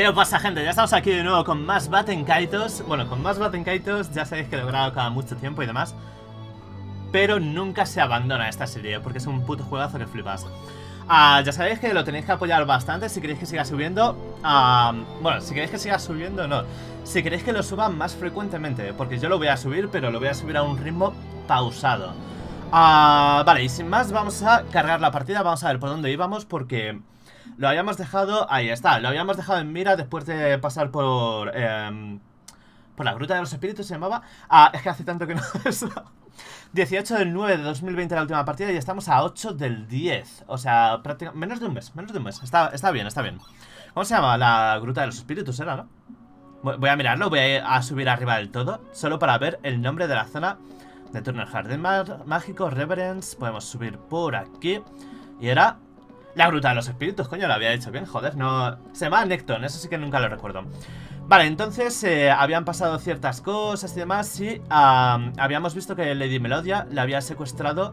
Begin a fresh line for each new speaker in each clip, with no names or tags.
¿Qué pasa, gente? Ya estamos aquí de nuevo con más Baten Kaitos. Bueno, con más Baten Kaitos ya sabéis que lo he grabado cada mucho tiempo y demás. Pero nunca se abandona esta serie porque es un puto juegazo que flipas. Ya sabéis que lo tenéis que apoyar bastante si queréis que siga subiendo. Bueno, si queréis que siga subiendo, no. Si queréis que lo suba más frecuentemente, porque yo lo voy a subir, pero lo voy a subir a un ritmo pausado. Vale, y sin más vamos a cargar la partida. Vamos a ver por dónde íbamos porque lo habíamos dejado, ahí está, lo habíamos dejado en mira después de pasar por la Gruta de los Espíritus se llamaba. Es que hace tanto que no eso. 18 del 9 de 2020 la última partida y estamos a 8 del 10. O sea, prácticamente menos de un mes, está bien, está bien. ¿Cómo se llama? La Gruta de los Espíritus era, ¿no? Voy a mirarlo, voy a subir arriba del todo, solo para ver el nombre de la zona de Turner Jardín Mágico, Reverence. Podemos subir por aquí. Y era la Gruta de los Espíritus, coño, lo había dicho bien, joder, no... Se llama Necton, eso sí que nunca lo recuerdo. Vale, entonces habían pasado ciertas cosas y demás y habíamos visto que Lady Melodia le había secuestrado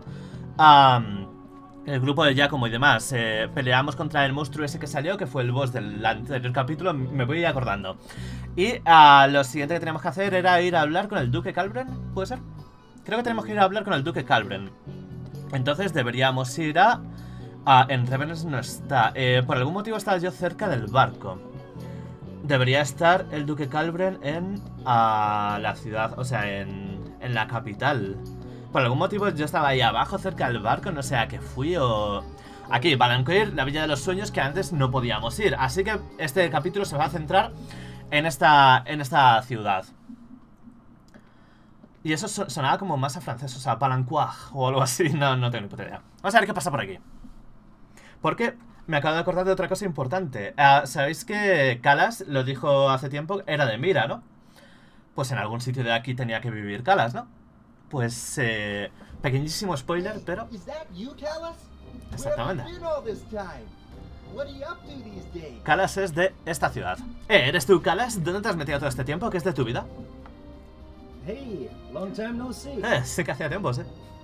el grupo de Giacomo y demás. Peleamos contra el monstruo ese que salió, que fue el boss del anterior capítulo, me voy acordando. Y lo siguiente que teníamos que hacer era ir a hablar con el Duque Calbren, ¿puede ser? Creo que tenemos que ir a hablar con el Duque Calbren. Entonces deberíamos ir en Revenance no está. Por algún motivo estaba yo cerca del barco. Debería estar el Duque Calbren en la ciudad, o sea, en la capital. Por algún motivo yo estaba ahí abajo, cerca del barco, no sé a qué fui o... Aquí, Balancoir, la Villa de los Sueños, que antes no podíamos ir. Así que este capítulo se va a centrar en esta ciudad. Y eso sonaba como más a francés, o sea, Balancoir o algo así, no tengo ni puta idea. Vamos a ver qué pasa por aquí. Porque me acabo de acordar de otra cosa importante. Sabéis que Calas, lo dijo hace tiempo, era de Mira, ¿no? Pues en algún sitio de aquí tenía que vivir Calas, ¿no? Pues, pequeñísimo spoiler, pero... Exactamente. Calas es de esta ciudad. ¿Eres tú, Calas? ¿Dónde te has metido todo este tiempo? ¿Qué es de tu vida?
Hey, long time no see.
Sé que hacía tiempos,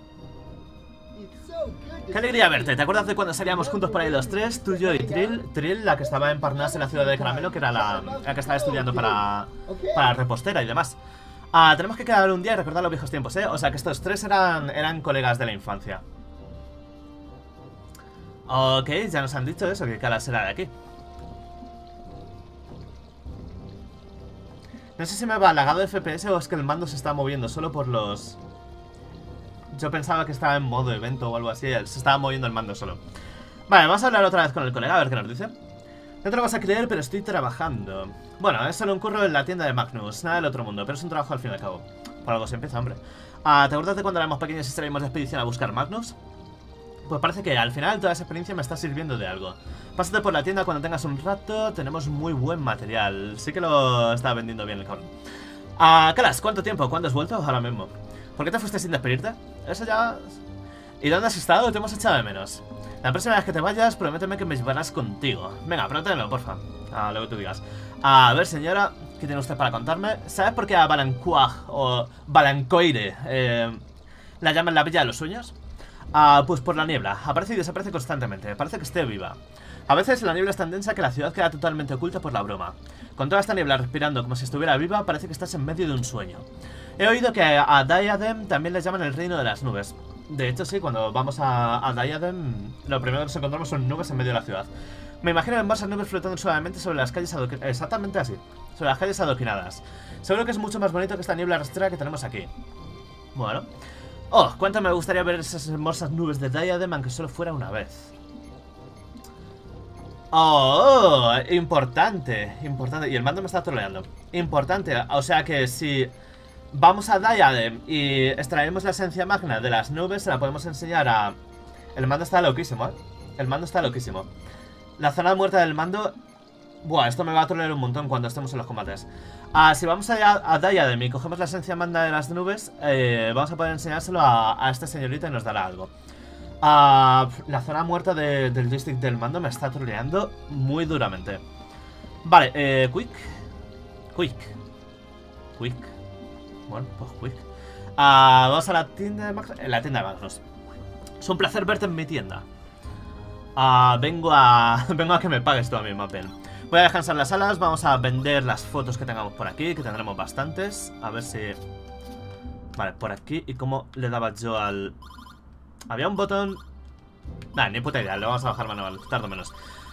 Qué alegría verte. ¿Te acuerdas de cuando salíamos juntos por ahí los tres? Tú, yo y Trill, la que estaba en Parnas en la ciudad de Caramelo, que era la que estaba estudiando para repostera y demás. Tenemos que quedar un día y recordar los viejos tiempos, O sea que estos tres eran colegas de la infancia. Ok, ya nos han dicho eso, que Calas era de aquí. No sé si me va lagado de FPS o es que el mando se está moviendo solo por los... Yo pensaba que estaba en modo evento o algo así, se estaba moviendo el mando solo. Vale, vamos a hablar otra vez con el colega, a ver qué nos dice. No te lo vas a creer, pero estoy trabajando. Bueno, es solo un curro en la tienda de Magnus, nada del otro mundo, pero es un trabajo al fin y al cabo. Por algo se empieza, hombre. ¿Te acuerdas de cuando éramos pequeños y salíamos de expedición a buscar Magnus? Pues parece que al final toda esa experiencia me está sirviendo de algo. Pásate por la tienda cuando tengas un rato, tenemos muy buen material. Sí que lo está vendiendo bien el cabrón. Calas, ¿cuánto tiempo? ¿Cuándo has vuelto? Ahora mismo. ¿Por qué te fuiste sin despedirte? Eso ya... ¿Y dónde has estado? Te hemos echado de menos. La próxima vez que te vayas, prométeme que me llevarás contigo. Venga, prométemelo, porfa. Luego tú digas. A ver, señora, ¿qué tiene usted para contarme? ¿Sabes por qué a Balancoir o Balancoire la llaman la Villa de los Sueños? Pues por la niebla. Aparece y desaparece constantemente. Parece que esté viva. A veces la niebla es tan densa que la ciudad queda totalmente oculta por la bruma. Con toda esta niebla respirando como si estuviera viva, parece que estás en medio de un sueño. He oído que a Diadem también le llaman el reino de las nubes. De hecho, sí, cuando vamos a Diadem, lo primero que nos encontramos son nubes en medio de la ciudad. Me imagino hermosas nubes flotando suavemente sobre las calles adoquinadas. Exactamente así, sobre las calles adoquinadas. Seguro que es mucho más bonito que esta niebla rastrera que tenemos aquí. Bueno. Oh, cuánto me gustaría ver esas hermosas nubes de Diadem, aunque solo fuera una vez. Oh, importante. Y el mando me está troleando. Importante, o sea que si vamos a Diadem y extraemos la esencia magna de las nubes, se la podemos enseñar a... El mando está loquísimo, El mando está loquísimo. La zona muerta del mando... Buah, esto me va a trolear un montón cuando estemos en los combates. Si vamos a Diadem y cogemos la esencia magna de las nubes, vamos a poder enseñárselo a esta señorita y nos dará algo. La zona muerta del joystick del mando me está troleando muy duramente. Vale, Quick. Bueno, pues Quick. Vamos a la tienda de Magnus. La tienda de Magnus. Es un placer verte en mi tienda. Vengo a que me pagues tú a mí, más bien. Voy a descansar las alas. Vamos a vender las fotos que tengamos por aquí, que tendremos bastantes. A ver si... Vale, por aquí. ¿Y cómo le daba yo al...? Había un botón... Nah, ni puta idea. Lo vamos a bajar manual. Tardo menos.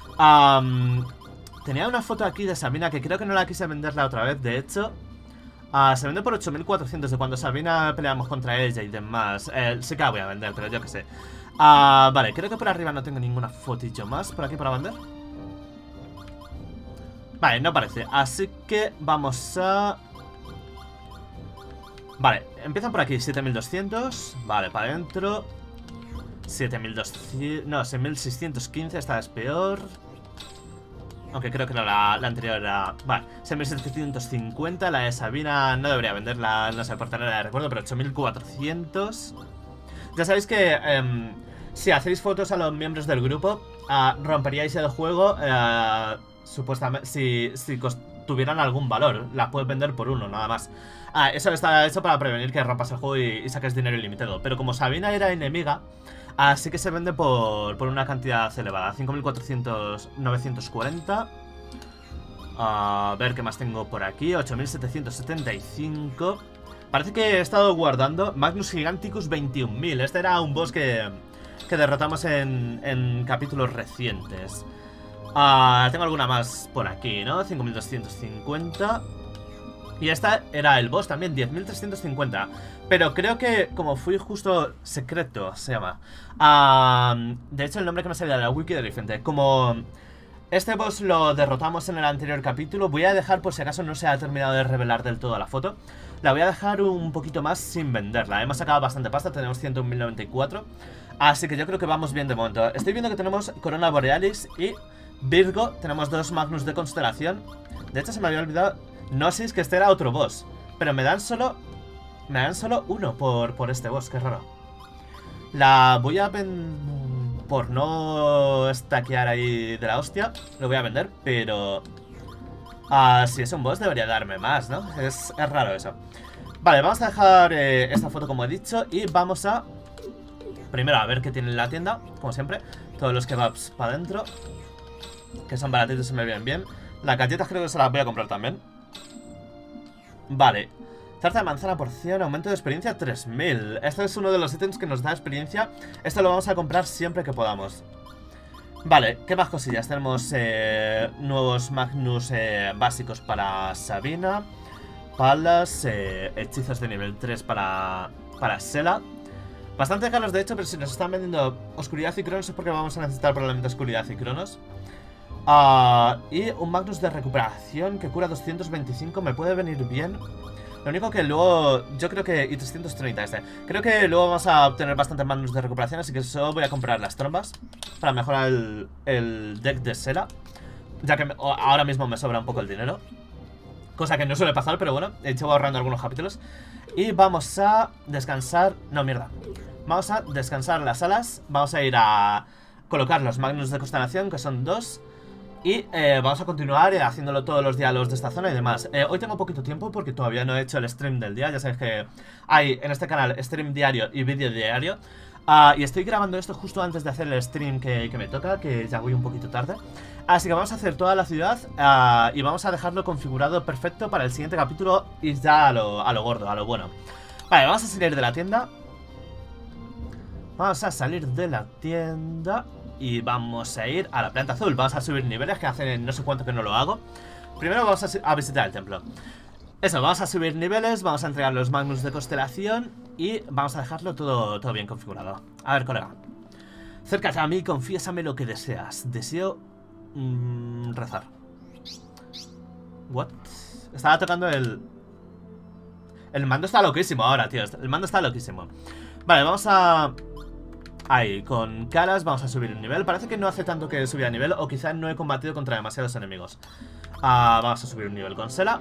Tenía una foto aquí de Sabina que creo que no la quise venderla otra vez. De hecho, se vende por 8400 de cuando Sabina peleamos contra ella y demás. Sí que la voy a vender, pero yo qué sé. Vale, creo que por arriba no tengo ninguna fotillo más por aquí para vender. Vale, no parece. Así que vamos a... Vale, empiezan por aquí 7200. Vale, para adentro 7200... No, 6615, esta es peor. Aunque creo que no, la anterior era... Vale, 6750. La de Sabina no debería venderla, no sé, por tenerla de recuerdo, pero 8400. Ya sabéis que si hacéis fotos a los miembros del grupo, romperíais el juego, supuestamente, si tuvieran algún valor. La puedes vender por uno, nada más. Eso está hecho para prevenir que rompas el juego y saques dinero ilimitado. Pero como Sabina era enemiga, así que se vende por una cantidad elevada. 5400, 940. A ver qué más tengo por aquí. 8775. Parece que he estado guardando Magnus Giganticus 21000. Este era un boss que derrotamos en capítulos recientes. Tengo alguna más por aquí, ¿no? 5250. Y esta era el boss también, 10350. Pero creo que como fui justo secreto, se llama. De hecho el nombre que me salía de la wiki era diferente. Como este boss lo derrotamos en el anterior capítulo, voy a dejar, por si acaso no se ha terminado de revelar del todo la foto, la voy a dejar un poquito más sin venderla. Hemos sacado bastante pasta, tenemos 101.094. Así que yo creo que vamos bien de momento. Estoy viendo que tenemos Corona Borealis y Virgo. Tenemos dos Magnus de constelación. De hecho se me había olvidado Gnosis, que este era otro boss. Pero me dan solo uno por este boss, qué raro. La voy a vender por no stackear ahí de la hostia. Lo voy a vender, pero si es un boss debería darme más, ¿no? Es raro eso. Vale, vamos a dejar esta foto como he dicho. Y vamos a... Primero a ver qué tiene en la tienda, como siempre. Todos los kebabs para adentro, que son baratitos y me vienen bien. Las galletas creo que se las voy a comprar también. Vale. Tarta de manzana porción, aumento de experiencia 3000. Este es uno de los ítems que nos da experiencia. Esto lo vamos a comprar siempre que podamos. Vale, ¿qué más cosillas? Tenemos nuevos Magnus básicos para Sabina. Palas, hechizos de nivel 3 para Sela. Bastante caros de hecho, pero si nos están vendiendo oscuridad y cronos es porque vamos a necesitar probablemente oscuridad y cronos. Y un Magnus de recuperación que cura 225, me puede venir bien. Lo único que luego, yo creo que... Y 330 este. Creo que luego vamos a obtener bastantes Magnus de recuperación, así que solo voy a comprar las trombas para mejorar el deck de Sela, ya que ahora mismo me sobra un poco el dinero. Cosa que no suele pasar, pero bueno, he hecho ahorrando algunos capítulos. Y vamos a descansar... No, mierda. Vamos a descansar las alas. Vamos a ir a colocar los Magnus de constelación, que son 2. Y vamos a continuar haciéndolo todos los diálogos de esta zona y demás. Hoy tengo poquito tiempo porque todavía no he hecho el stream del día. Ya sabéis que hay en este canal stream diario y vídeo diario. Y estoy grabando esto justo antes de hacer el stream que me toca, que ya voy un poquito tarde. Así que vamos a hacer toda la ciudad y vamos a dejarlo configurado perfecto para el siguiente capítulo y ya a lo gordo, a lo bueno. Vale, vamos a salir de la tienda. Vamos a salir de la tienda y vamos a ir a la planta azul. Vamos a subir niveles, que hace no sé cuánto que no lo hago. Primero vamos a visitar el templo. Eso, vamos a subir niveles, vamos a entregar los Magnus de constelación y vamos a dejarlo todo bien configurado. A ver, colega, acércate a mí, confiésame lo que deseas. Deseo rezar. What? Estaba tocando el mando está loquísimo ahora, tío. El mando está loquísimo. Vale, vamos a... Ahí, con Calas vamos a subir un nivel. Parece que no hace tanto que subí a nivel, o quizá no he combatido contra demasiados enemigos. Vamos a subir un nivel con Sela.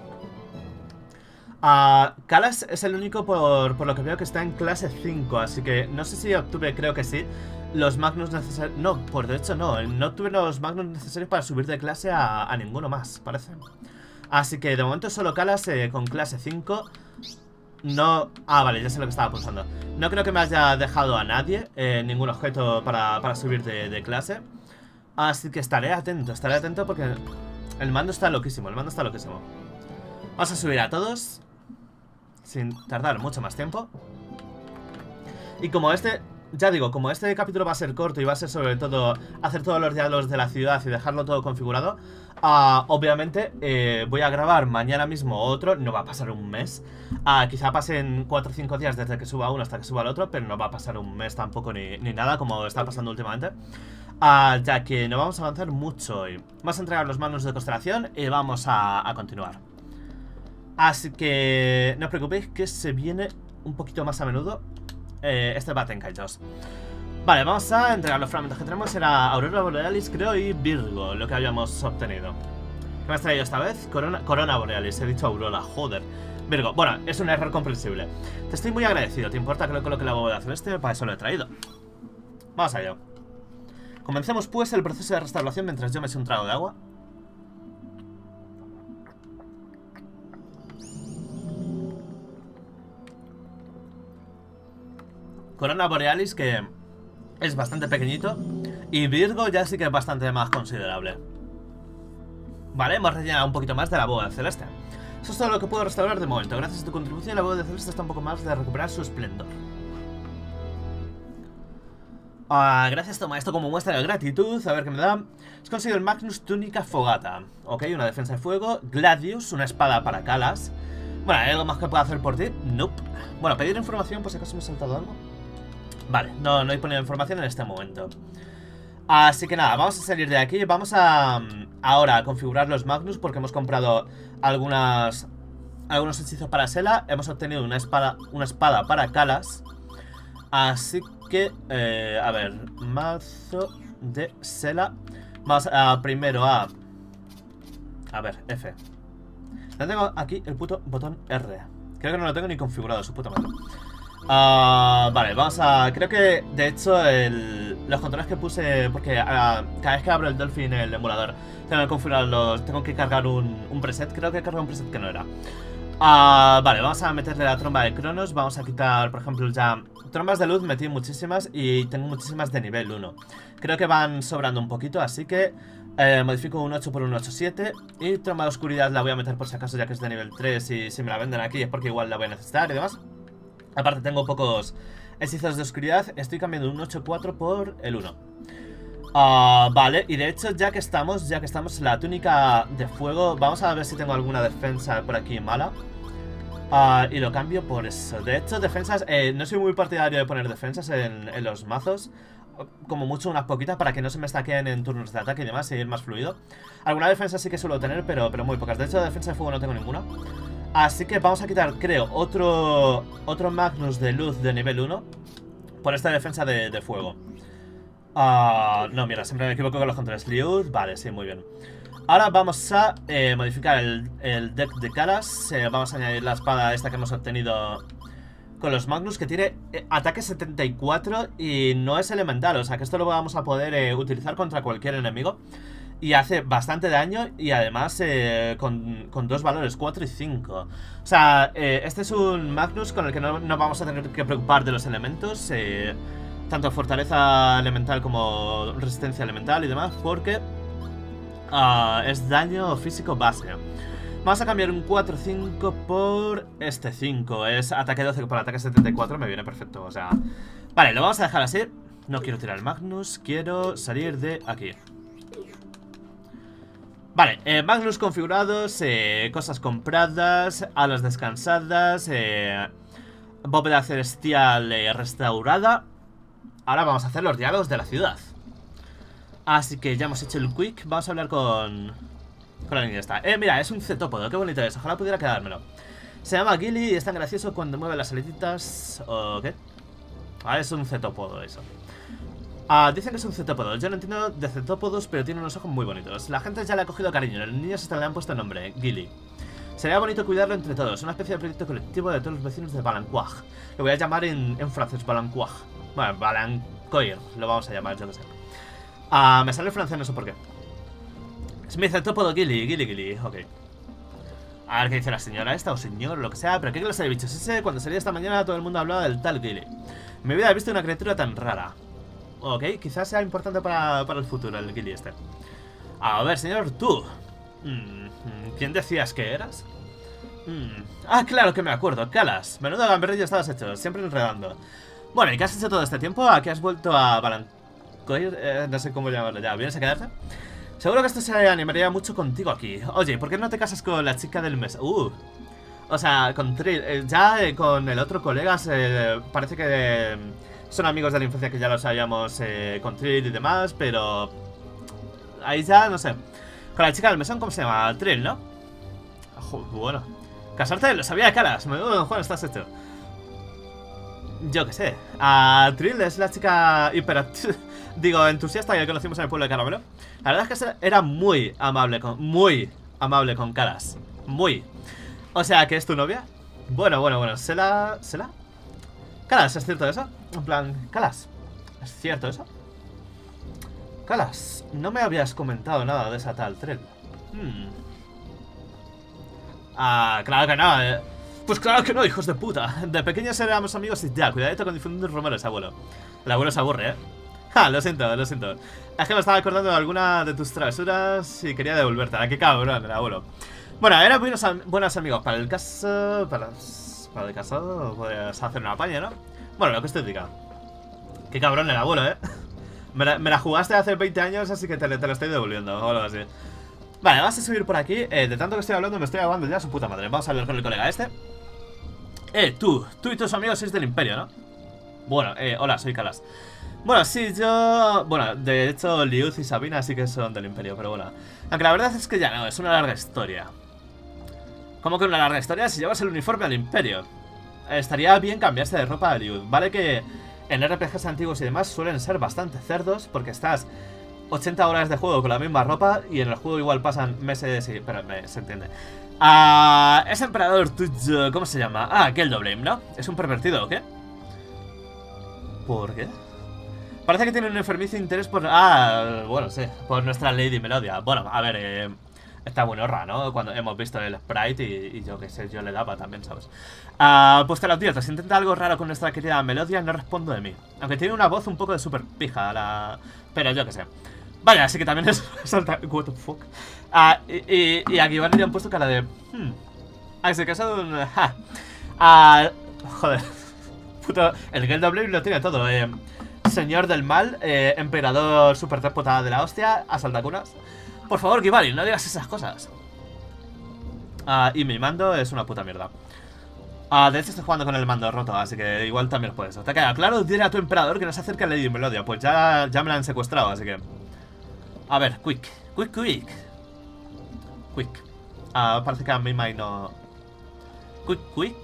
Calas es el único por lo que veo que está en clase 5, así que no sé si obtuve, creo que sí, los Magnus necesarios. No, por de hecho no obtuve los Magnus necesarios para subir de clase a ninguno más, parece. Así que de momento solo Calas con clase 5. No... vale, ya sé lo que estaba pulsando. No creo que me haya dejado a nadie ningún objeto para subir de clase. Así que estaré atento porque El mando está loquísimo, el mando está loquísimo. Vamos a subir a todos sin tardar mucho más tiempo. Y como ya digo, como este capítulo va a ser corto y va a ser sobre todo hacer todos los diálogos de la ciudad y dejarlo todo configurado, obviamente voy a grabar mañana mismo otro. No va a pasar un mes, quizá pasen 4 o 5 días desde que suba uno hasta que suba el otro, pero no va a pasar un mes tampoco ni nada como está pasando últimamente. Ya que no vamos a avanzar mucho hoy. Vamos a entregar los manos de constelación y vamos a continuar. Así que no os preocupéis que se viene un poquito más a menudo este Baten Kaitos. Vale, vamos a entregar los fragmentos que tenemos. Era Aurora Borealis, creo, y Virgo, lo que habíamos obtenido. ¿Qué me has traído esta vez? Corona Borealis, he dicho Aurora, joder. Virgo, bueno, es un error comprensible. Te estoy muy agradecido, ¿te importa que lo coloque la bóveda celeste? Para eso lo he traído. Vamos a ello. Comencemos pues el proceso de restauración mientras yo me echo un trago de agua. Corona Borealis, que es bastante pequeñito, y Virgo ya sí que es bastante más considerable. Vale, hemos rellenado un poquito más de la bóveda celeste. Eso es todo lo que puedo restaurar de momento. Gracias a tu contribución, la bóveda celeste está un poco más de recuperar su esplendor. Gracias, toma esto como muestra de gratitud. A ver qué me da. Has conseguido el Magnus Túnica Fogata. Ok, una defensa de fuego. Gladius, una espada para Calas. Bueno, ¿hay algo más que pueda hacer por ti? Nope. Bueno, pedir información por si acaso me he saltado algo. Vale, no he ponido información en este momento. Así que nada, vamos a salir de aquí. Vamos a ahora a configurar los Magnus porque hemos comprado algunos hechizos para Sela. Hemos obtenido una espada para Calas. Así que, a ver, mazo de Sela. Vamos primero a ver, F. No tengo aquí el puto botón R. Creo que no lo tengo ni configurado, su puta madre. Vale, vamos a... Creo que, de hecho, los controles que puse... Porque cada vez que abro el Dolphin, el emulador, tengo que configurar tengo que cargar un preset. Creo que carga un preset que no era. Vale, vamos a meterle la tromba de Cronos. Vamos a quitar, por ejemplo, ya... Trombas de luz metí muchísimas y tengo muchísimas de nivel 1. Creo que van sobrando un poquito, así que... modifico un 8 por un 8-7. Y tromba de oscuridad la voy a meter por si acaso, ya que es de nivel 3. Y si me la venden aquí es porque igual la voy a necesitar y demás. Aparte tengo pocos hechizos de oscuridad. Estoy cambiando un 8-4 por el 1. Vale, y de hecho ya que estamos la túnica de fuego, vamos a ver si tengo alguna defensa por aquí mala. Y lo cambio por eso. De hecho, defensas, no soy muy partidario de poner defensas en los mazos. Como mucho unas poquitas para que no se me stackeen en turnos de ataque y demás y ir más fluido. Alguna defensa sí que suelo tener, pero muy pocas. De hecho, de defensa de fuego no tengo ninguna. Así que vamos a quitar, creo, otro Magnus de luz de nivel 1 por esta defensa de fuego. No, mira, siempre me equivoco con los controles. Liud, vale, sí, muy bien. Ahora vamos a modificar el deck de Calas. Vamos a añadir la espada esta que hemos obtenido con los Magnus, que tiene ataque 74 y no es elemental. O sea que esto lo vamos a poder utilizar contra cualquier enemigo. Y hace bastante daño y además con dos valores, 4 y 5. O sea, este es un Magnus con el que no vamos a tener que preocupar de los elementos. Tanto fortaleza elemental como resistencia elemental y demás, porque es daño físico base. Vamos a cambiar un 4-5 por este 5. Es ataque 12 por ataque 74, me viene perfecto. O sea, vale, lo vamos a dejar así. No quiero tirar el Magnus, quiero salir de aquí. Vale, Magnus configurados, cosas compradas, alas descansadas, bóveda celestial restaurada. Ahora vamos a hacer los diálogos de la ciudad. Así que ya hemos hecho el quick. Vamos a hablar con la niña esta. Mira, es un cetópodo, qué bonito es. Ojalá pudiera quedármelo. Se llama Gilly y es tan gracioso cuando mueve las aletitas. ¿O qué? Es un cetópodo eso. Dicen que es un cetópodo. Yo no entiendo de cetópodos, pero tiene unos ojos muy bonitos. La gente ya le ha cogido cariño. Los niños hasta le han puesto nombre, Gilly. Sería bonito cuidarlo entre todos. Una especie de proyecto colectivo de todos los vecinos de Balancoig. Lo voy a llamar en francés, Balancoig. Bueno, Balancoig, lo vamos a llamar, yo que sé. Me sale el francés, no sé por qué. Es mi cetópodo Gilly, ok. A ver qué dice la señora esta o señor, lo que sea. Pero qué clase de bicho es ese. Cuando salí esta mañana todo el mundo hablaba del tal Gilly. En mi vida he visto una criatura tan rara. Ok, quizás sea importante para el futuro el Gilly este. A ver, señor, tú. ¿Quién decías que eras? Ah, claro que me acuerdo, Calas. Menudo gamberrillo estabas hecho, siempre enredando. Bueno, ¿y qué has hecho todo este tiempo? ¿A qué has vuelto a Balancoir? No sé cómo llamarlo ya. ¿Vienes a quedarte? Seguro que esto se animaría mucho contigo aquí. Oye, ¿por qué no te casas con la chica del mes? O sea, con Trill. Con el otro colega parece que son amigos de la infancia, que ya lo sabíamos con Trill y demás, pero ahí ya, no sé. Con la chica del mesón, ¿cómo se llama? Trill, ¿no? Bueno, casarte lo sabía de Calas. Menudo don Juan estás hecho. Yo qué sé. Trill es la chica digo, entusiasta que conocimos en el pueblo de Caramelo. La verdad es que era muy amable con Calas. Muy. O sea, ¿que es tu novia? Bueno. ¿Sela? Calas, ¿es cierto eso? En plan, Calas, ¿es cierto eso? Calas, no me habías comentado nada de esa tal Trill. Claro que no, Pues claro que no, hijos de puta. De pequeños éramos amigos y ya. Cuidadito con difundir rumores, abuelo. El abuelo se aburre, Lo siento. Es que me estaba acordando de alguna de tus travesuras y quería devolvértela. Qué cabrón, el abuelo. Bueno, eran buenos amigos. Para el caso... Para el caso... Puedes hacer una paña, ¿no? Bueno, lo que usted diga. Qué cabrón el abuelo, Me la jugaste hace 20 años, así que te lo estoy devolviendo o algo así. Vale, vas a subir por aquí. De tanto que estoy hablando, me estoy ahogando ya a su puta madre. Vamos a hablar con el colega este. Tú y tus amigos sois del Imperio, ¿no? Bueno, hola, soy Calas. Bueno, sí, yo... Bueno, de hecho, Liuz y Sabina sí que son del Imperio, pero bueno. Aunque la verdad es que ya no, es una larga historia. ¿Cómo que una larga historia? Si llevas el uniforme al Imperio. Estaría bien cambiarse de ropa a Liuz. Vale que en RPGs antiguos y demás suelen ser bastante cerdos, porque estás 80 horas de juego con la misma ropa y en el juego igual pasan meses y... Pero se entiende. Ese emperador tuyo, ¿cómo se llama? Geldoblame, ¿no? ¿Es un pervertido o qué? ¿Por qué? Parece que tiene un enfermizo interés por... bueno, sí, por nuestra Lady Melodia. Bueno, a ver, está buenorra, ¿no? Cuando hemos visto el sprite y yo qué sé, yo le daba también, ¿sabes? Pues te lo advierto, si intenta algo raro con nuestra querida Melodia, no respondo de mí. Aunque tiene una voz un poco de super pija, pero yo qué sé. Vaya, así que también es... What the fuck. Y aquí van y han puesto cara de... se casó de un... joder. Puto... El Geldoblame lo tiene todo, Señor del mal, emperador super déspota de la hostia, asaltacunas. Por favor, Kibali, no digas esas cosas. Y mi mando es una puta mierda. De hecho estoy jugando con el mando roto, así que igual también puedes. ¿Te queda claro? Dile a tu emperador que no se acerque a Lady Melodia. Pues ya me la han secuestrado, así que... A ver, quick. Parece que a mi Mai no... Quick.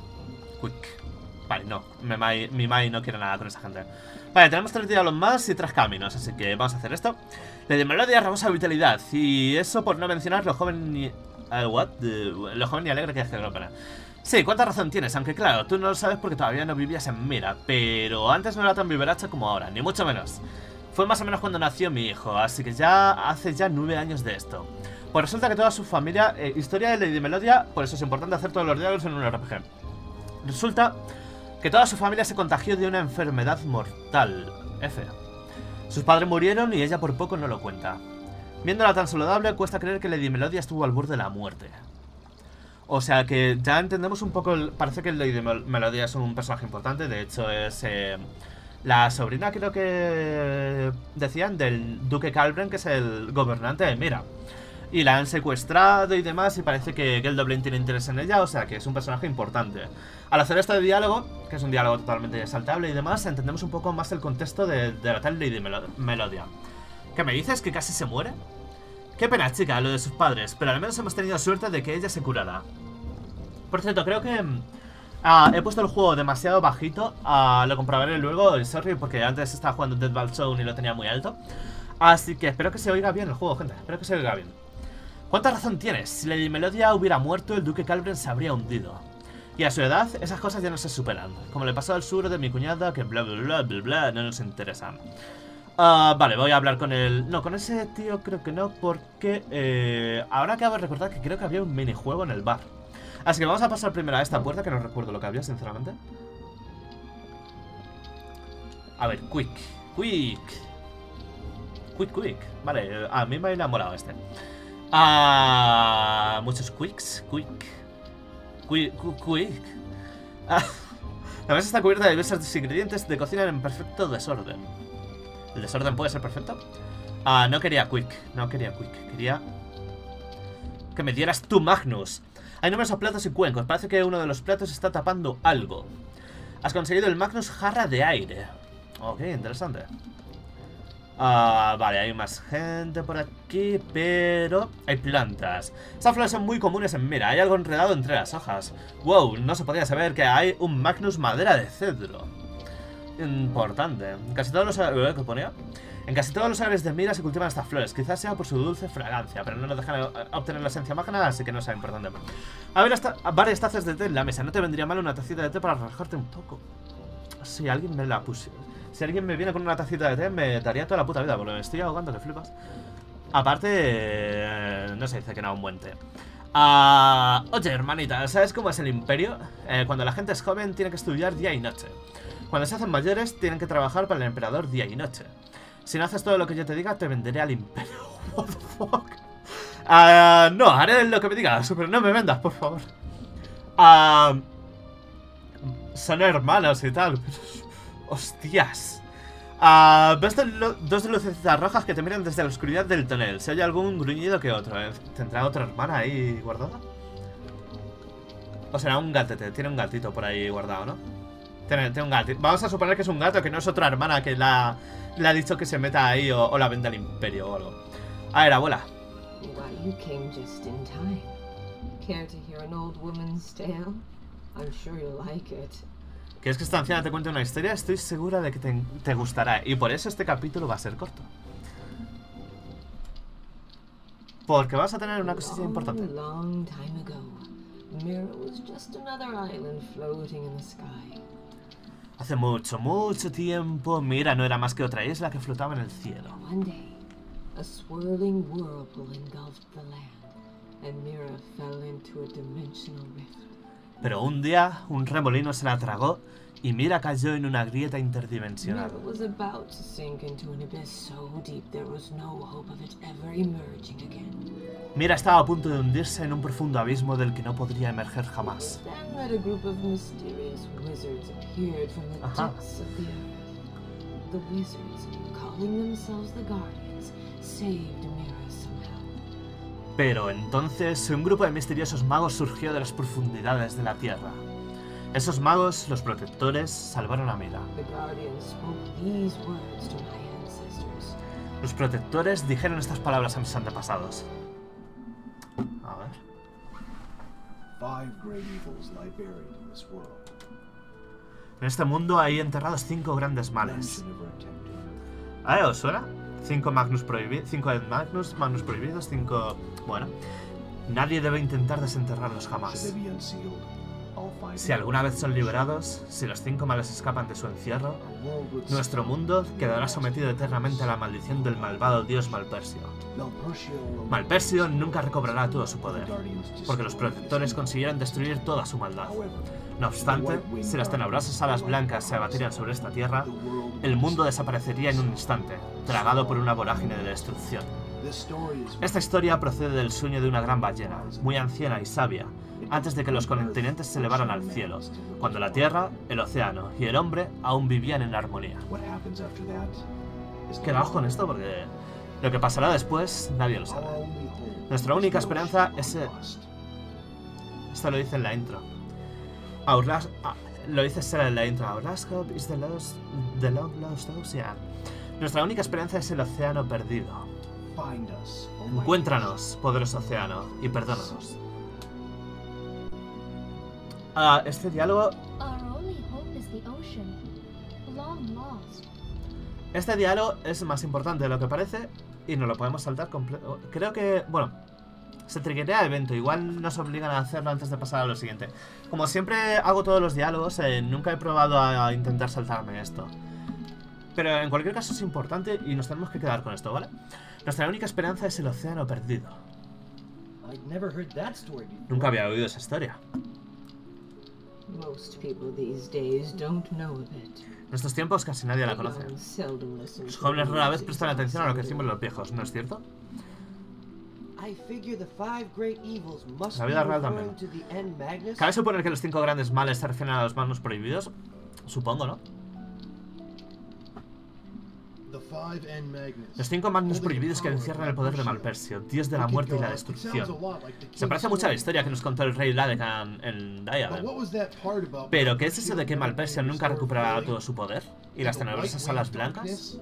Vale, no, mi Mai no quiere nada con esa gente. Vale, tenemos 3 diálogos más y 3 caminos, así que vamos a hacer esto. Lady Melodia rebosa vitalidad, y eso por no mencionar lo joven y... lo joven y alegre que es Europa. Sí, cuánta razón tienes, aunque claro, tú no lo sabes porque todavía no vivías en Mira, pero antes no era tan vivaracha como ahora, ni mucho menos. Fue más o menos cuando nació mi hijo, así que ya hace 9 años de esto. Pues resulta que toda su familia... historia de Lady Melodia, por eso es importante hacer todos los diálogos en un RPG. Resulta que toda su familia se contagió de una enfermedad mortal. Sus padres murieron y ella por poco no lo cuenta. Viéndola tan saludable, cuesta creer que Lady Melodia estuvo al borde de la muerte. O sea que ya entendemos un poco... Parece que Lady Melodia es un personaje importante, de hecho es... la sobrina, creo que decían, del Duque Calbren, que es el gobernante de Mira. Y la han secuestrado y demás, y parece que Geldoblame tiene interés en ella, o sea que es un personaje importante. Al hacer este diálogo, que es un diálogo totalmente saltable y demás, entendemos un poco más el contexto de la tal Lady Melodia. ¿Qué me dices? ¿Que casi se muere? Qué pena, chica, lo de sus padres, pero al menos hemos tenido suerte de que ella se curara. Por cierto, creo que... he puesto el juego demasiado bajito. Lo comprobaré luego, sorry, porque antes estaba jugando Dead Ball Zone y lo tenía muy alto. Así que espero que se oiga bien el juego, gente. Espero que se oiga bien. ¿Cuánta razón tienes? Si Lady Melodia hubiera muerto, el Duque Calbren se habría hundido. Y a su edad, esas cosas ya no se superan. Como le pasó al sur de mi cuñada, que bla bla bla bla bla, no nos interesa. Vale, voy a hablar con el... No, con ese tío creo que no, porque... ahora acabo de recordar que creo que había un minijuego en el bar. Así que vamos a pasar primero a esta puerta, que no recuerdo lo que había, sinceramente. A ver, quick. Vale, a mí me ha enamorado este. Muchos quicks. Quick. La mesa está cubierta de diversos ingredientes de cocina en perfecto desorden. ¿El desorden puede ser perfecto? No quería quick. Quería que me dieras tú, Magnus. Hay numerosos platos y cuencos. Parece que uno de los platos está tapando algo. Has conseguido el Magnus jarra de aire. Ok, interesante. Vale, hay más gente por aquí, pero hay plantas. Estas flores son muy comunes en Mira. Hay algo enredado entre las hojas. Wow, no se podía saber que hay un Magnus madera de cedro. Importante. En casi todos los árboles que ponía. En casi todos los árboles de Mira se cultivan estas flores. Quizás sea por su dulce fragancia, pero no nos dejan obtener la esencia magna, así que no sea importante. A ver, varias tazas de té en la mesa. No te vendría mal una tacita de té para relajarte un poco. Si alguien me la pusiera. Si alguien me viene con una tacita de té, me daría toda la puta vida, porque me estoy ahogando, que flipas. Aparte, no se dice que no un buen té. Oye, hermanita, ¿sabes cómo es el imperio? Cuando la gente es joven, tiene que estudiar día y noche. Cuando se hacen mayores, tienen que trabajar para el emperador día y noche. Si no haces todo lo que yo te diga, te venderé al imperio. What the fuck? No, haré lo que me digas, pero no me vendas, por favor. Son hermanos y tal. Hostias. Ves dos lucecitas rojas que te miran desde la oscuridad del tonel. Si oye algún gruñido que otro. ¿Tendrá otra hermana ahí guardada? O será un gatete. Tiene un gatito por ahí guardado, ¿no? Tiene un gatito. Vamos a suponer que es un gato, que no es otra hermana que le ha dicho que se meta ahí o la venda al imperio o algo. A ver, abuela.
You came just in time. Care to hear an old woman's tale? I'm sure you'll like it.
¿Quieres que esta anciana te cuente una historia? Estoy segura de que te gustará. Y por eso este capítulo va a ser corto. Porque vas a tener una cosilla importante.
Long time ago, Mira was just another island floating in the sky.
Hace mucho, mucho tiempo, Mira no era más que otra isla que flotaba en el cielo.
One day, a swirling whirlpool engulfed the land, and Mira fell into a dimensional rift.
Pero un día, un remolino se la tragó y Mira cayó en una grieta interdimensional.
Mira was about to sink into an abyss so deep there was no hope of it ever emerging again.
Mira estaba a punto de hundirse en un profundo abismo del que no podría emerger jamás.
Then that a group of mysterious wizards appeared from the depths of the earth. The wizards, calling themselves the Guardians, saved Mira somehow.
Pero entonces un grupo de misteriosos magos surgió de las profundidades de la tierra. Esos magos, los protectores, salvaron a Mira.
The Guardians spoke these words to my ancestors.
Los protectores dijeron estas palabras a mis antepasados. A ver.
5 great evils lie buried in this world.
En este mundo hay enterrados 5 grandes
None
males.
should ever attempt to live.
¿Os suena? 5 Magnus prohibidos, 5 Magnus prohibidos, 5... Bueno, nadie debe intentar desenterrarlos
Should
jamás.
they be unsealed, all 5
Si alguna vez son liberados, si los 5 males escapan de su encierro,
our world would
nuestro mundo quedará sometido eternamente a la maldición del malvado dios Malpersio.
Malpersio
Malpersio nunca recobrará todo su poder,
Guardians
porque los
destroyed
protectores
his
consiguieron destruir toda su maldad.
However,
No obstante, si las tenebrosas alas blancas se abatieran sobre esta tierra,
the world
el mundo desaparecería en un instante, tragado por una vorágine de destrucción.
This story is
Esta historia procede del sueño de una gran ballena, muy anciana y sabia, antes de que los continentes se elevaran al cielo, cuando la tierra, el océano y el hombre aún vivían en armonía.
what happens after that is
Quedaos con esto porque lo que pasará después nadie lo
our
sabe.
only hope.
Nuestra única esperanza es...
Lost.
Esto lo dice en la intro. Lo dice Sarah en la intro. Our last hope is the long lost ocean. Nuestra única esperanza es el océano perdido.
Find us, oh my
Encuéntranos, poderoso océano, y perdónanos. Este diálogo...
Our only hope is the ocean, long lost.
Este diálogo es más importante de lo que parece y nos lo podemos saltar completo. Creo que... Bueno, se triggerea el evento. Igual nos obligan a hacerlo antes de pasar a lo siguiente. Como siempre hago todos los diálogos, nunca he probado a intentar saltarme esto. Pero en cualquier caso es importante y nos tenemos que quedar con esto, ¿vale? Nuestra única esperanza es el océano perdido.
I'd never heard that story before.
Nunca había oído esa historia.
Most people these days don't know of it.
En estos tiempos casi nadie la
The
conoce.
young seldom listen
Los
to
jóvenes rara vez
music
prestan atención a lo que decimos
outside
los viejos, ¿no es cierto? La vida real también. ¿Cabe suponer que los 5 grandes males se refieren a los Magnus prohibidos? Supongo, ¿no? Los 5 Magnus prohibidos que encierran el poder de Malpersio, dios de la muerte y la destrucción. Se parece mucho a la historia que nos contó el rey Ladekan en Diadem. Pero, ¿qué es eso de que Malpersio nunca recuperará todo su poder? ¿Y las tenebrosas alas blancas?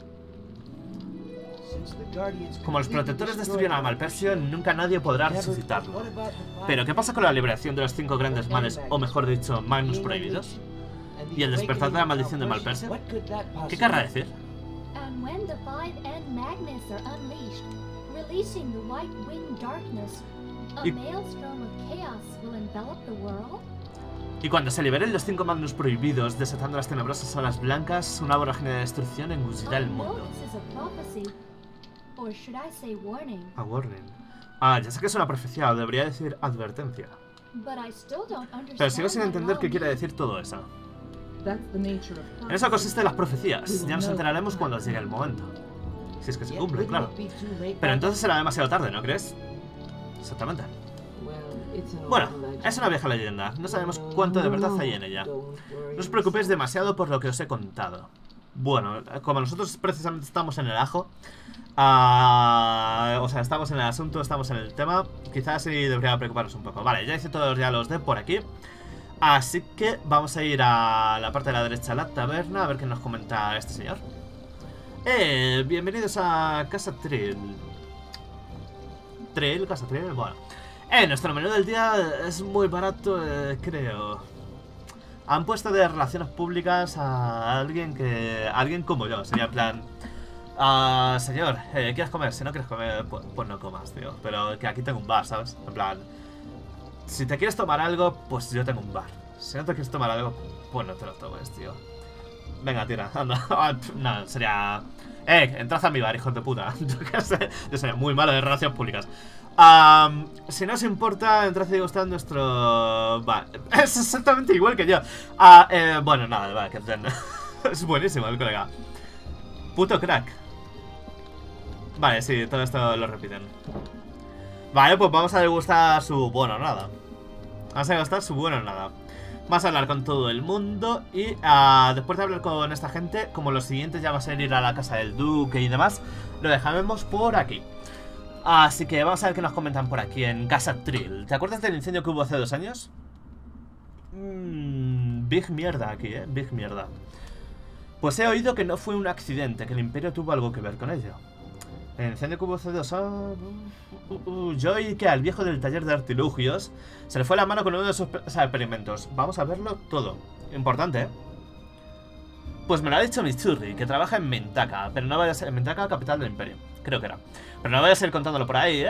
Como los protectores destruyeron a Malpersio, nunca nadie podrá resucitarlo. Pero, ¿qué pasa con la liberación de los 5 grandes males, o mejor dicho, Magnus prohibidos? ¿Y el despertar de la maldición de Malpersio? ¿Qué querrá decir?
And when the 5 Magnus are unleashed, releasing the white-winged darkness, a maelstrom of chaos will envelop the world?
Y cuando se liberen los 5 Magnus prohibidos, desatando las tenebrosas alas blancas, una vorágine de destrucción engullirá el mundo. A warning. Ya sé que es una profecía, o debería decir advertencia. Pero sigo sin entender qué quiere decir todo eso. En eso consisten las profecías. Ya nos enteraremos cuando llegue el momento. Si es que se cumple, claro. Pero entonces será demasiado tarde, ¿no crees? Exactamente. Bueno, es una vieja leyenda. No sabemos cuánto de verdad hay en ella. No os preocupéis demasiado por lo que os he contado. Bueno, como nosotros precisamente estamos en el ajo, o sea, estamos en el asunto, estamos en el tema, quizás sí debería preocuparnos un poco. Vale, ya hice todos ya los de por aquí. Así que vamos a ir a la parte de la derecha, a la taberna, a ver qué nos comenta este señor. Bienvenidos a Casa Trill. Casa Trill, bueno. Nuestro menú del día es muy barato, creo. Han puesto de relaciones públicas a alguien como yo. Sería en plan, señor, ¿quieres comer? Si no quieres comer, pues no comas, tío. Pero que aquí tengo un bar, ¿sabes? En plan, si te quieres tomar algo, pues yo tengo un bar. Si no te quieres tomar algo, pues no te lo tomes, tío. Venga, tira, anda. No, sería... entrad a mi bar, hijos de puta. Yo qué sé, yo sería muy malo de relaciones públicas. Si no os importa, entrad y degustad nuestro... es exactamente igual que yo. Bueno, nada, vale, que es buenísimo el colega. Puto crack. Vale, sí, todo esto lo repiten. Vale, pues vamos a degustar su bueno nada. Vamos a degustar su bueno nada. Vamos a hablar con todo el mundo. Y después de hablar con esta gente, como lo siguiente ya va a ser ir a la casa del duque y demás, lo dejaremos por aquí. Así que vamos a ver qué nos comentan por aquí en Casa Trill. ¿Te acuerdas del incendio que hubo hace 2 años? Big mierda aquí, big mierda. Pues he oído que no fue un accidente, que el imperio tuvo algo que ver con ello. El incendio que hubo hace 2 años... yo oí que al viejo del taller de artilugios se le fue la mano con uno de sus experimentos. Vamos a verlo todo. Importante, Pues me lo ha dicho Mitsurri, que trabaja en Mentaka, pero no vaya a ser... En Mentaka, capital del imperio. Creo que era. Pero no vaya a ser contándolo por ahí,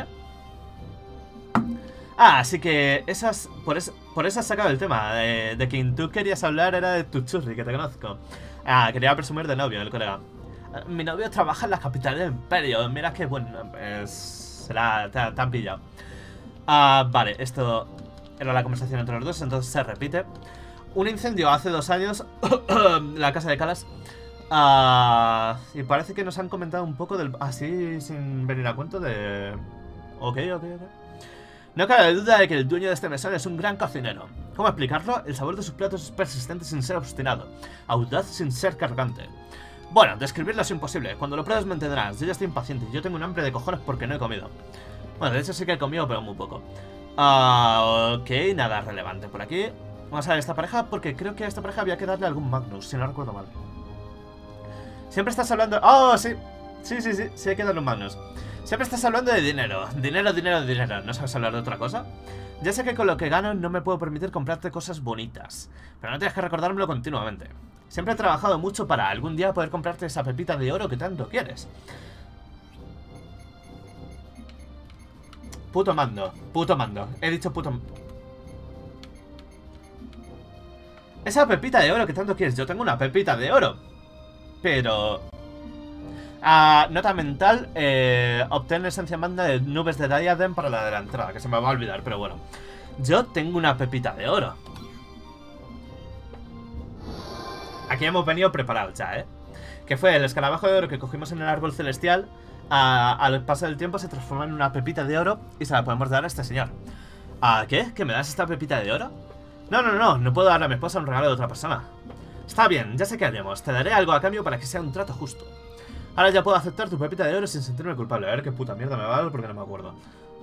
así que por eso has sacado el tema. De quien tú querías hablar era de tu churri, que te conozco. Quería presumir de novio, el colega. Mi novio trabaja en la capital del imperio. Mira qué bueno. Te han pillado. Vale, esto era la conversación entre los dos, entonces se repite. Un incendio hace 2 años. La casa de Calas. Y parece que nos han comentado un poco del... Así, sin venir a cuento de... Ok. No cabe duda de que el dueño de este mesón es un gran cocinero. ¿Cómo explicarlo? El sabor de sus platos es persistente sin ser obstinado. Audaz sin ser cargante. Bueno, describirlo es imposible. Cuando lo pruebes me entenderás. Yo ya estoy impaciente. Yo tengo un hambre de cojones porque no he comido. Bueno, de hecho sí que he comido, pero muy poco. Ok, nada relevante por aquí. Vamos a ver esta pareja, porque creo que a esta pareja había que darle algún Magnus, si no recuerdo mal. Siempre estás hablando... ¡Oh, sí! Sí, hay que darle un Magnus. Siempre estás hablando de dinero. Dinero. ¿No sabes hablar de otra cosa? Ya sé que con lo que gano no me puedo permitir comprarte cosas bonitas, pero no tienes que recordármelo continuamente. Siempre he trabajado mucho para algún día poder comprarte esa pepita de oro que tanto quieres. Puto mando. He dicho puto... Esa pepita de oro que tanto quieres. Yo tengo una pepita de oro. Pero... nota mental. Obtén esencia magna de nubes de Diadem para la de la entrada, que se me va a olvidar, pero bueno. Yo tengo una pepita de oro. Aquí hemos venido preparados ya, Que fue el escarabajo de oro que cogimos en el árbol celestial. al paso del tiempo se transforma en una pepita de oro y se la podemos dar a este señor. ¿Qué? ¿Que me das esta pepita de oro? No puedo darle a mi esposa un regalo de otra persona. Está bien, ya sé qué haremos. Te daré algo a cambio para que sea un trato justo. Ahora ya puedo aceptar tu pepita de oro sin sentirme culpable. A ver qué puta mierda me va a dar porque no me acuerdo.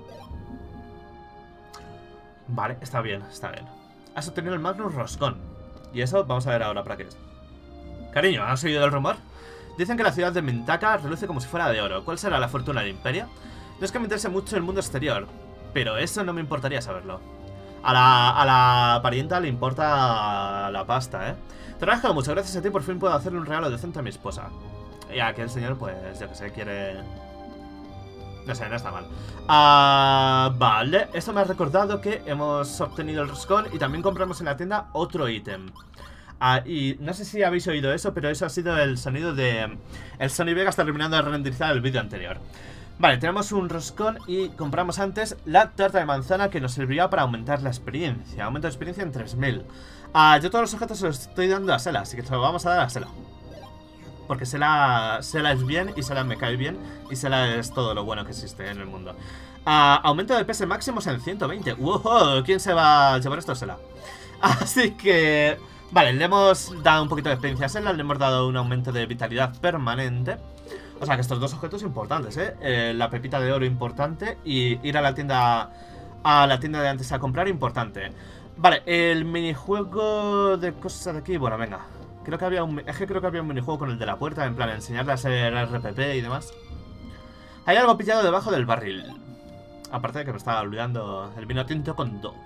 Vale, está bien, está bien. Has obtenido el Magnus Roscón. Y eso vamos a ver ahora para qué es. Cariño, ¿has oído el rumor? Dicen que la ciudad de Mintaka reluce como si fuera de oro. ¿Cuál será la fortuna del imperio? No es que me interese mucho el mundo exterior, pero eso no me importaría saberlo. A la parienta le importa la pasta, ¿eh? Te lo agradezco mucho, gracias a ti por fin puedo hacerle un regalo decente a mi esposa. Y a aquel señor, pues, yo que sé, quiere... No sé, no está mal. Vale, esto me ha recordado que hemos obtenido el roscón y también compramos en la tienda otro ítem. Y no sé si habéis oído eso, pero eso ha sido el sonido de... El Sony Vegas está terminando de renderizar el vídeo anterior. Vale, tenemos un roscón y compramos antes la tarta de manzana que nos servirá para aumentar la experiencia. Aumento de experiencia en 3000. Yo todos los objetos se los estoy dando a Sela, así que se los vamos a dar a Sela. Porque Sela es bien y Sela me cae bien y Sela es todo lo bueno que existe en el mundo. Aumento del PS máximo en 120. ¡Wow! ¿Quién se va a llevar esto? Sela. Así que... Vale, le hemos dado un poquito de experiencia a Sela, le hemos dado un aumento de vitalidad permanente. O sea que estos dos objetos importantes, la pepita de oro importante y ir a la tienda de antes a comprar importante. Vale, el minijuego de cosas de aquí, bueno, venga. Creo que había un minijuego con el de la puerta, en plan enseñarle a hacer RPP y demás. Hay algo pillado debajo del barril. Aparte de que me estaba olvidando el vino tinto con do.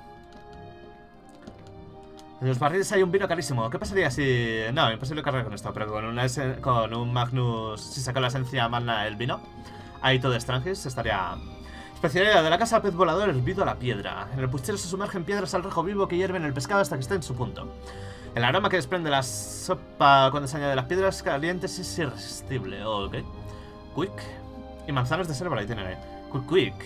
En los barriles hay un vino carísimo. ¿Qué pasaría si...? No, imposible cargar con esto, pero con un Magnus... Si saco la esencia magna el vino, ahí todo Strangis estaría... Especialidad de la casa pez volador hervido a la piedra. En el puchero se sumergen piedras al rojo vivo que hierven el pescado hasta que esté en su punto. El aroma que desprende la sopa cuando se añade las piedras calientes es irresistible. Ok. Quick. Y manzanas de selva ahí tienen ahí. Quick.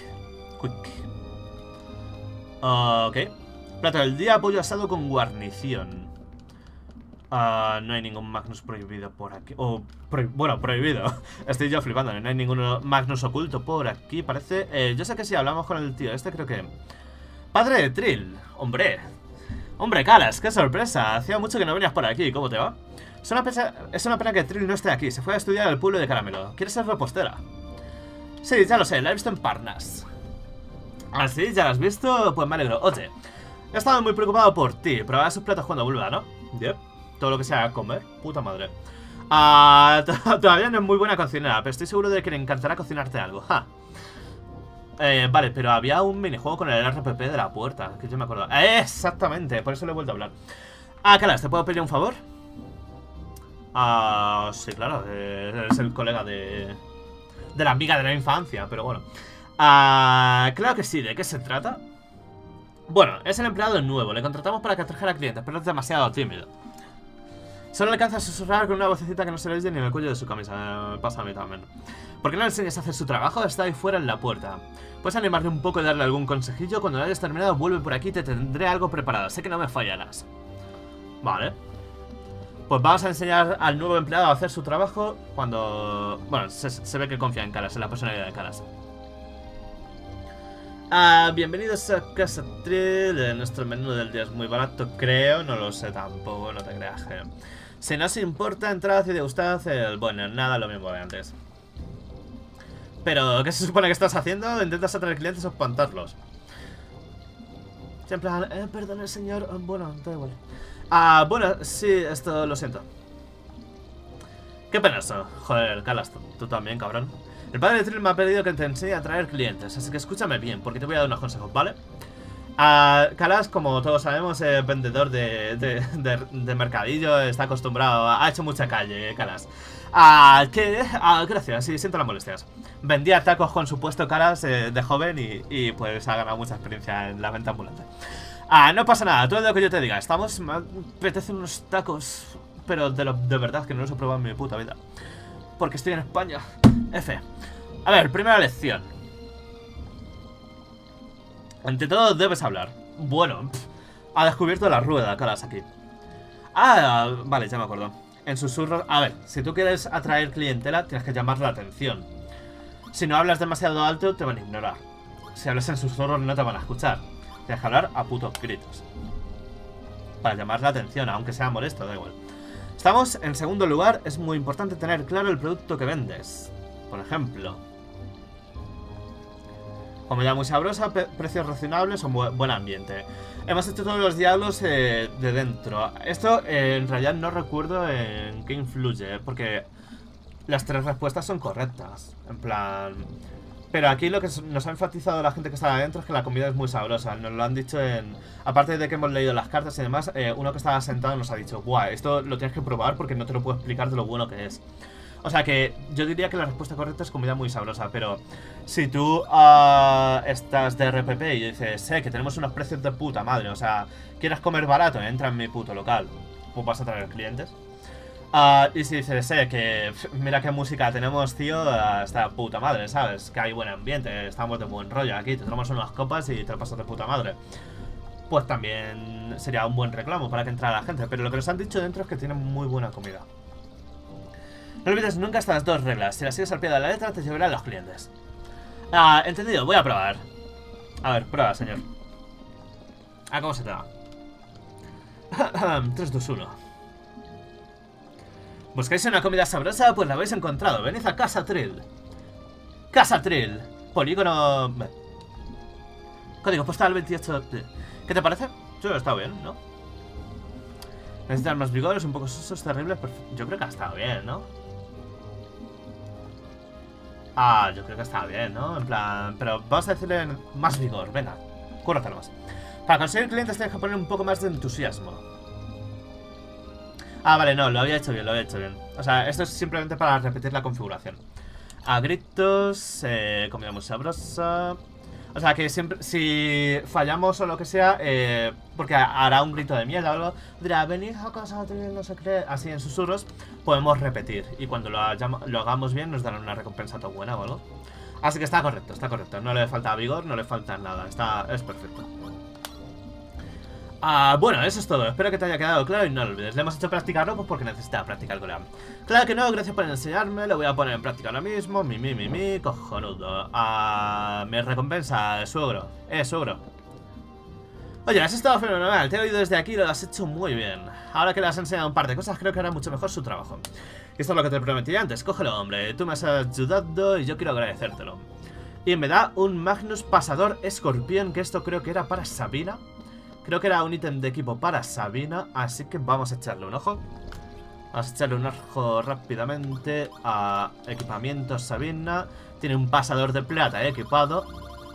Ok. Plato del día, pollo asado con guarnición. No hay ningún Magnus prohibido por aquí. Bueno, prohibido. Estoy yo flipando. No hay ningún Magnus oculto por aquí, parece. Yo sé que si hablamos con el tío este, creo que... Padre de Trill. Hombre, Calas, qué sorpresa. Hacía mucho que no venías por aquí. ¿Cómo te va? Es una pena que Trill no esté aquí. Se fue a estudiar al pueblo de Caramelo. ¿Quieres ser repostera? Sí, ya lo sé. La he visto en Parnas. ¿Ah, sí? ¿Ya la has visto? Pues me alegro. Oye, he estado muy preocupado por ti. Probarás sus platos cuando vuelva, ¿no? Yep. Todo lo que sea comer. Puta madre. Todavía no es muy buena cocinera, pero estoy seguro de que le encantará cocinarte algo. Ja. Vale, pero había un minijuego con el RPP de la puerta, que yo me acuerdo. Exactamente, por eso le he vuelto a hablar. Calas, ¿te puedo pedir un favor? Sí, claro, es el colega de la amiga de la infancia, pero bueno. Claro que sí, ¿de qué se trata? Bueno, es el empleado nuevo, le contratamos para que atrajera a clientes, pero es demasiado tímido. Solo le alcanza a susurrar con una vocecita que no se le oye ni en el cuello de su camisa. Me pasa a mí también. ¿Por qué no le enseñas a hacer su trabajo? Está ahí fuera en la puerta. Puedes animarle un poco y darle algún consejillo. Cuando lo hayas terminado, vuelve por aquí y te tendré algo preparado. Sé que no me fallarás. Vale. Pues vamos a enseñar al nuevo empleado a hacer su trabajo cuando... Bueno, se ve que confía en Calas, en la personalidad de Calas. Bienvenidos a Casa Trill. Nuestro menú del día es muy barato, creo. No lo sé tampoco, no te creas. Si no os importa, entrad y degustad el... Bueno, nada lo mismo de antes. Pero, ¿qué se supone que estás haciendo? ¿Intentas atraer clientes o espantarlos? En plan, perdón, señor. Bueno, da igual. Bueno, sí, esto lo siento. Qué penoso. Joder, Calas, tú también, cabrón. El padre de Trill me ha pedido que te enseñe a atraer clientes, así que escúchame bien, porque te voy a dar unos consejos, ¿vale? Calas, como todos sabemos, es vendedor de mercadillo, está acostumbrado, ha hecho mucha calle, Calas. Gracias, sí, siento las molestias. Vendía tacos con su puesto Calas de joven y pues ha ganado mucha experiencia en la venta ambulante. No pasa nada, todo lo que yo te diga. Me apetecen unos tacos, pero de verdad que no los he probado en mi puta vida. Porque estoy en España. F. A ver, primera lección. Ante todo debes hablar. Bueno, ha descubierto la rueda, Calas, aquí. Vale, ya me acuerdo. En susurros... A ver, si tú quieres atraer clientela, tienes que llamar la atención. Si no hablas demasiado alto, te van a ignorar. Si hablas en susurros, no te van a escuchar. Tienes que hablar a putos gritos. Para llamar la atención, aunque sea molesto, da igual. Estamos en segundo lugar. Es muy importante tener claro el producto que vendes. Por ejemplo, comida muy sabrosa, precios razonables o buen ambiente. Hemos hecho todos los diálogos de dentro. Esto en realidad no recuerdo en qué influye, porque las 3 respuestas son correctas. En plan... Pero aquí lo que nos ha enfatizado la gente que está adentro es que la comida es muy sabrosa. Nos lo han dicho en... Aparte de que hemos leído las cartas y demás, uno que estaba sentado nos ha dicho: buah, esto lo tienes que probar porque no te lo puedo explicar de lo bueno que es. O sea que yo diría que la respuesta correcta es comida muy sabrosa. Pero si tú estás de RPP y dices, que tenemos unos precios de puta madre, o sea, quieres comer barato, entra en mi puto local, pues vas a traer clientes. Y si dices, que mira qué música tenemos, tío, está puta madre, ¿sabes? Que hay buen ambiente, estamos de buen rollo aquí, te tomamos unas copas y te lo pasas de puta madre. Pues también sería un buen reclamo para que entrara la gente. Pero lo que nos han dicho dentro es que tienen muy buena comida. No olvides nunca estas 2 reglas. Si las sigues al pie de la letra, te llevarán los clientes. Entendido, voy a probar. A ver, prueba, señor. ¿Cómo se te da? 3, 2, 1. ¿Buscáis una comida sabrosa? Pues la habéis encontrado. Venid a Casa Trill. Casa Trill. Polígono... Código postal 28... ¿Qué te parece? Sí, está bien, ¿no? Necesitas más vigor, es un poco sosos terribles, pero yo creo que ha estado bien, ¿no? Yo creo que está bien, ¿no? En plan... Pero vamos a decirle más vigor, venga. Cúrratelo más. Para conseguir clientes tienes que poner un poco más de entusiasmo. Vale, no, lo había hecho bien, lo había hecho bien. O sea, esto es simplemente para repetir la configuración. A gritos, comida muy sabrosa. O sea, que siempre, si fallamos o lo que sea, porque hará un grito de mierda o algo, dirá, venid a casa, no sé qué, así en susurros, podemos repetir. Y cuando lo hagamos bien, nos darán una recompensa todo buena o algo. Así que está correcto, no le falta vigor, no le falta nada, es perfecto. Bueno, eso es todo. Espero que te haya quedado claro y no lo olvides. Le hemos hecho practicarlo pues porque necesitaba practicar con él. Claro que no, gracias por enseñarme. Lo voy a poner en práctica ahora mismo. Cojonudo. Mi recompensa, suegro. Suegro. Oye, has estado fenomenal. Te he oído desde aquí y lo has hecho muy bien. Ahora que le has enseñado un par de cosas, creo que hará mucho mejor su trabajo. Y esto es lo que te prometí antes. Cógelo, hombre. Tú me has ayudado y yo quiero agradecértelo. Y me da un Magnus Pasador Escorpión, que esto creo que era para Sabina. Creo que era un ítem de equipo para Sabina, así que vamos a echarle un ojo. Vamos a echarle un ojo rápidamente a equipamiento Sabina. Tiene un pasador de plata equipado.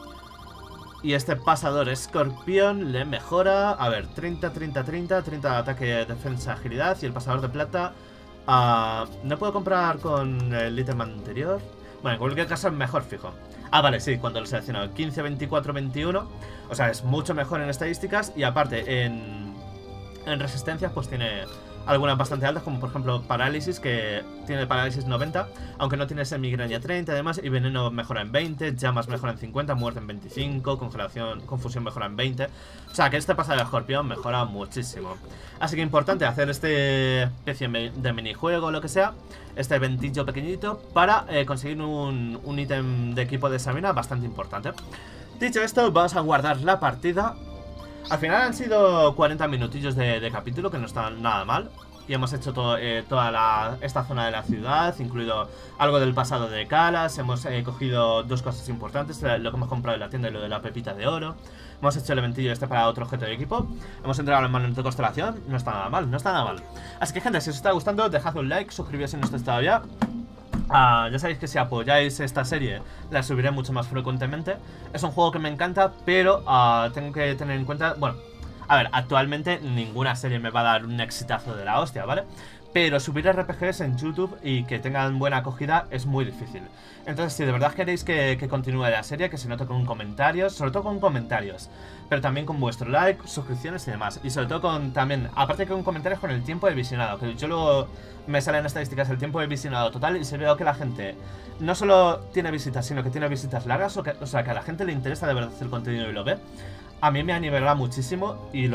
Y este pasador escorpión le mejora, a ver, 30 de ataque, defensa, agilidad. Y el pasador de plata, no puedo comprar con el ítem anterior. Bueno, en cualquier caso es mejor fijo. Vale, sí, cuando lo he seleccionado 15, 24, 21. O sea, es mucho mejor en estadísticas. Y aparte en resistencias pues tiene algunas bastante altas, como por ejemplo parálisis, que tiene parálisis 90, aunque no tiene ese migraña 30 además. Y veneno mejora en 20, llamas mejora en 50, muerte en 25, congelación, confusión mejora en 20. O sea que este pasado de escorpión mejora muchísimo. Así que importante hacer este especie de minijuego o lo que sea, este eventillo pequeñito, para conseguir un ítem de equipo de Sabina bastante importante. Dicho esto, vamos a guardar la partida. Al final han sido 40 minutillos de capítulo, que no están nada mal. Y hemos hecho toda esta zona de la ciudad, incluido algo del pasado de Kalas. Hemos cogido 2 cosas importantes, lo que hemos comprado en la tienda y lo de la pepita de oro. Hemos hecho el eventillo este para otro objeto de equipo. Hemos entregado el manual de constelación. No está nada mal, no está nada mal. Así que gente, si os está gustando, dejad un like, suscribíos si no estáis todavía. Ya sabéis que si apoyáis esta serie, la subiré mucho más frecuentemente. Es un juego que me encanta, pero tengo que tener en cuenta... Bueno, a ver, actualmente ninguna serie me va a dar un exitazo de la hostia, ¿vale? Pero subir RPGs en YouTube y que tengan buena acogida es muy difícil. Entonces, si de verdad queréis que continúe la serie, que se note con comentarios, sobre todo con comentarios, pero también con vuestro like, suscripciones y demás. Y sobre todo con también, aparte que con comentarios, con el tiempo de visionado. Que yo luego me salen estadísticas el tiempo de visionado total y se veo que la gente no solo tiene visitas, sino que tiene visitas largas, o sea, que a la gente le interesa de verdad el contenido y lo ve. A mí me animará muchísimo y lo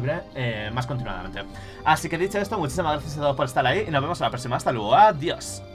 subiré más continuadamente. Así que dicho esto, muchísimas gracias a todos por estar ahí y nos vemos en la próxima. Hasta luego, adiós.